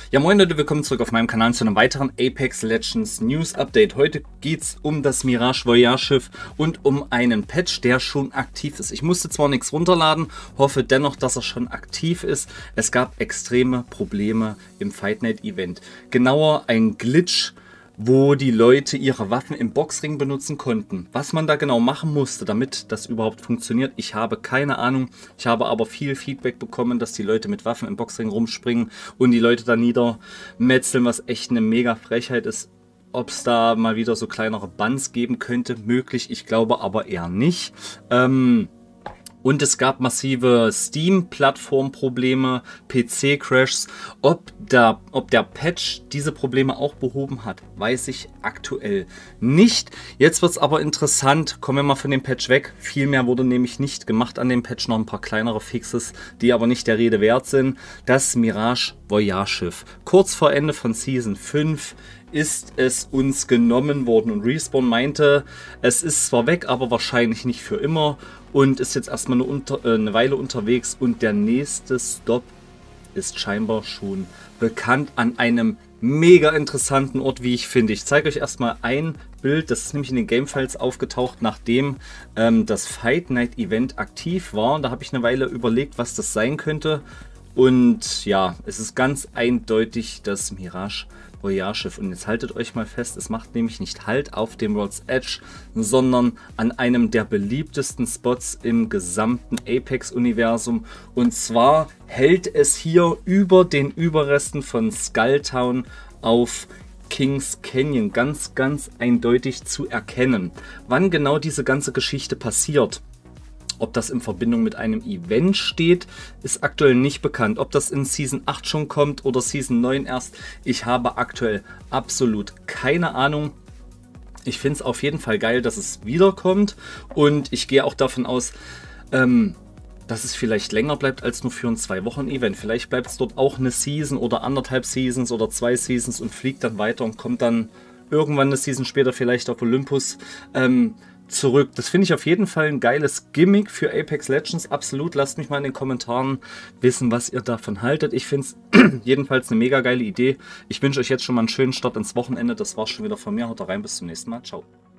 Ja, moin Leute, willkommen zurück auf meinem Kanal zu einem weiteren Apex Legends News Update. Heute geht es um das Mirage Voyage Schiff und um einen Patch, der schon aktiv ist. Ich musste zwar nichts runterladen, hoffe dennoch, dass er schon aktiv ist. Es gab extreme Probleme im Fight Night Event. Genauer ein Glitch, wo die Leute ihre Waffen im Boxring benutzen konnten. Was man da genau machen musste, damit das überhaupt funktioniert, ich habe keine Ahnung. Ich habe aber viel Feedback bekommen, dass die Leute mit Waffen im Boxring rumspringen und die Leute da niedermetzeln, was echt eine mega Frechheit ist. Ob es da mal wieder so kleinere Bans geben könnte, möglich. Ich glaube aber eher nicht. Und es gab massive Steam-Plattform-Probleme, PC-Crashs. Ob der Patch diese Probleme auch behoben hat, weiß ich aktuell nicht. Jetzt wird es aber interessant. Kommen wir mal von dem Patch weg. Viel mehr wurde nämlich nicht gemacht an dem Patch. Noch ein paar kleinere Fixes, die aber nicht der Rede wert sind. Das Mirage Voyage Schiff. Kurz vor Ende von Season 5 ist es uns genommen worden und Respawn meinte, es ist zwar weg, aber wahrscheinlich nicht für immer und ist jetzt erstmal eine Weile unterwegs und der nächste Stop ist scheinbar schon bekannt an einem mega interessanten Ort, wie ich finde. Ich zeige euch erstmal ein Bild, das ist nämlich in den Gamefiles aufgetaucht, nachdem das Fight Night Event aktiv war. Da habe ich eine Weile überlegt, was das sein könnte. Und ja, es ist ganz eindeutig das Mirage Voyage Schiff. Und jetzt haltet euch mal fest, es macht nämlich nicht Halt auf dem World's Edge, sondern an einem der beliebtesten Spots im gesamten Apex-Universum. Und zwar hält es hier über den Überresten von Skulltown auf Kings Canyon. Ganz eindeutig zu erkennen. Wann genau diese ganze Geschichte passiert, ob das in Verbindung mit einem Event steht, ist aktuell nicht bekannt. Ob das in Season 8 schon kommt oder Season 9 erst, ich habe aktuell absolut keine Ahnung. Ich finde es auf jeden Fall geil, dass es wiederkommt und ich gehe auch davon aus, dass es vielleicht länger bleibt als nur für ein 2-Wochen-Event. Vielleicht bleibt es dort auch eine Season oder anderthalb Seasons oder 2 Seasons und fliegt dann weiter und kommt dann irgendwann eine Season später vielleicht auf Olympus zurück. Das finde ich auf jeden Fall ein geiles Gimmick für Apex Legends. Absolut. Lasst mich mal in den Kommentaren wissen, was ihr davon haltet. Ich finde es jedenfalls eine mega geile Idee. Ich wünsche euch jetzt schon mal einen schönen Start ins Wochenende. Das war's schon wieder von mir. Haut rein, bis zum nächsten Mal. Ciao.